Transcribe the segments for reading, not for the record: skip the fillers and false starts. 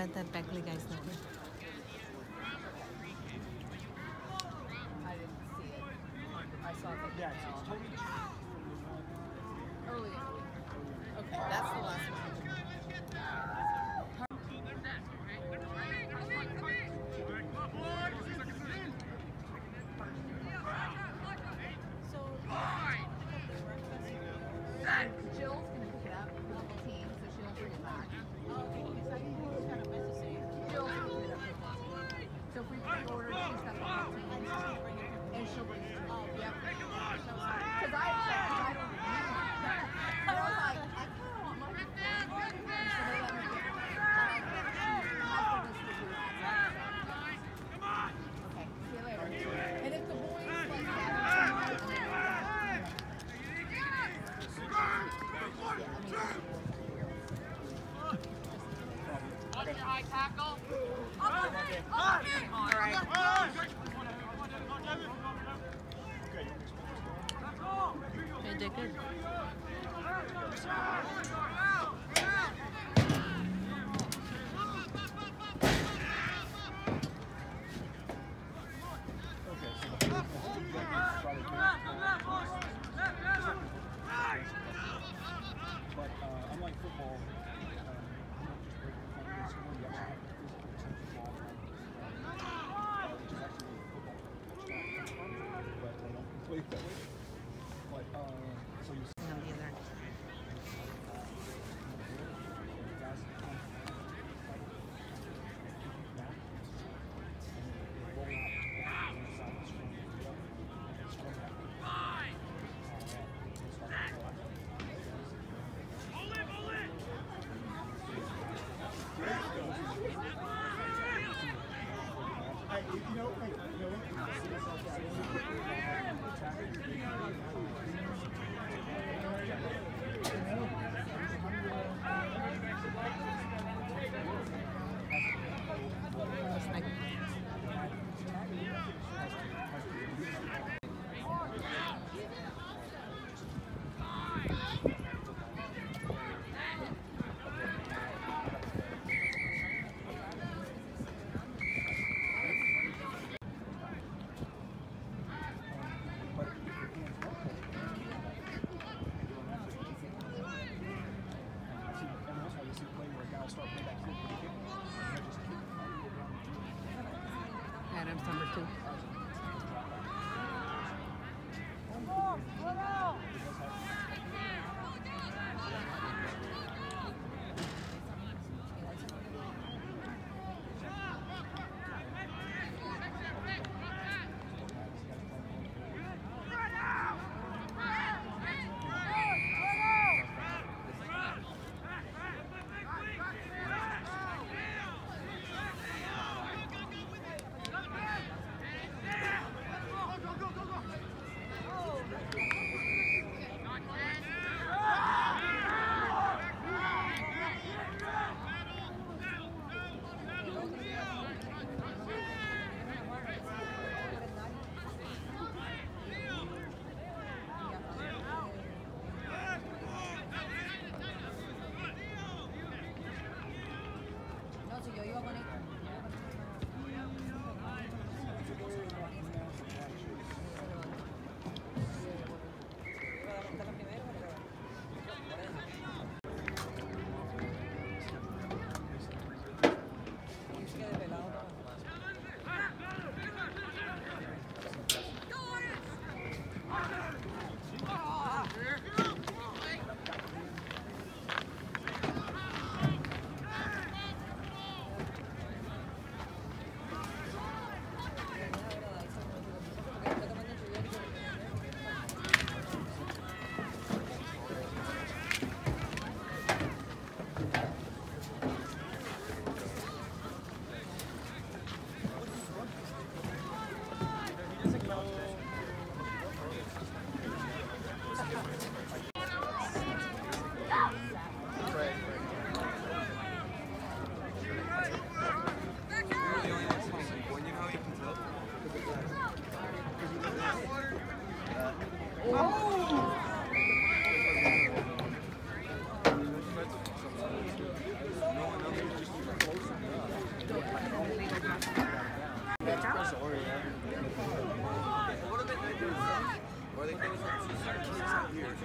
bet that Beckley guy's not here. I didn't see it. I saw the early in the week. Okay, that's the last one. Jill's going to pick it up on the team, so she'll bring it back. Jill's going to pick it up. So if we pre-order, she's got the whole team, and she'll bring it to me. Oh, yep. Because I don't know. I was like, I kind of want my so they let me get it. Okay, see you later. And if the boys like that, Watch your high tackle. all right. They did good. But unlike football, play that way. But so you And on the other end. Adam's number 2. story. Or they close on here.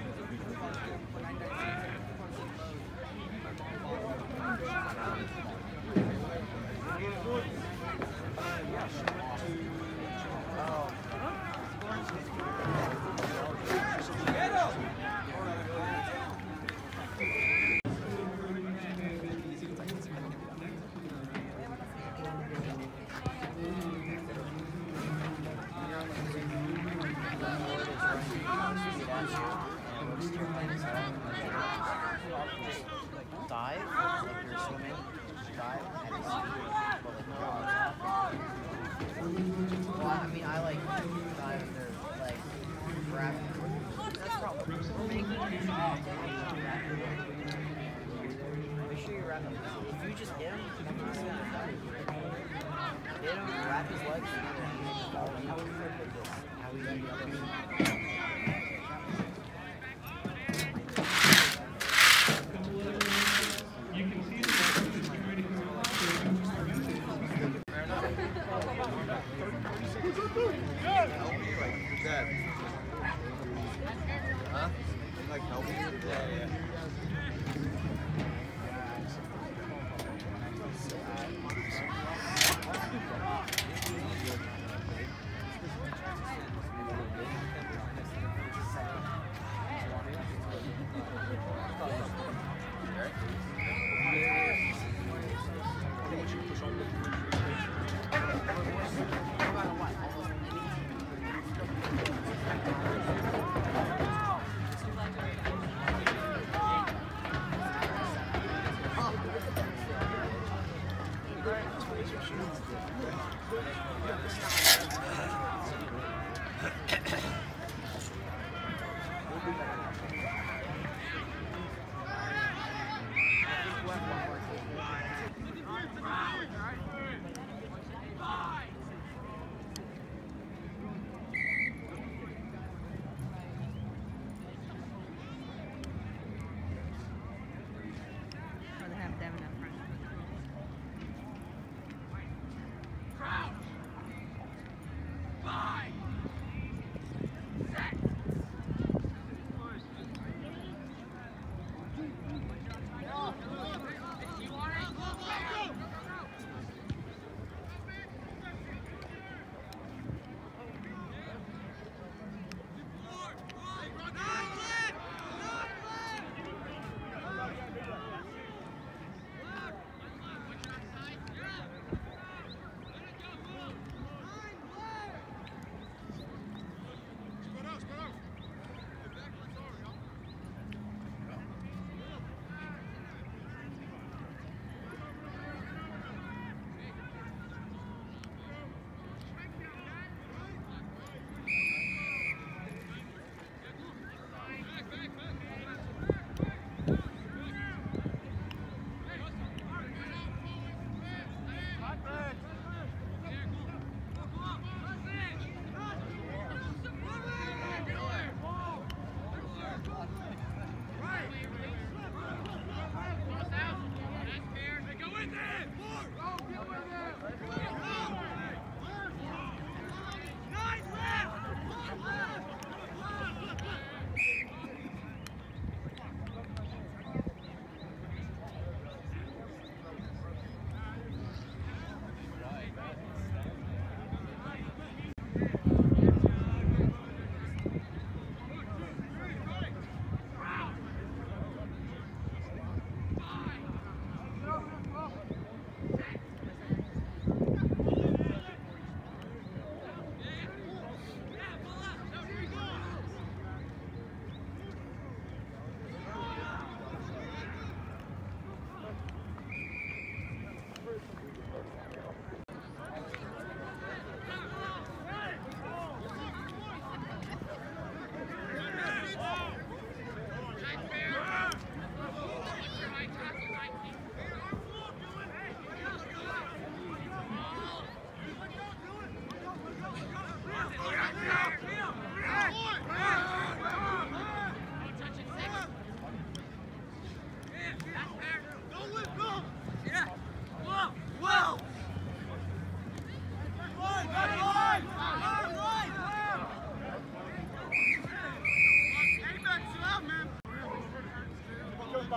Dive, like you're swimming, dive, and it's well, I mean, I like dive and they're like grabbing. That's probably make sure you wrap him. If you just hit him, hit him, wrap his legs, how he Huh? Like helping you? Yeah.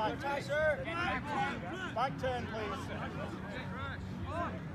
back, Tyser. Back turn, please.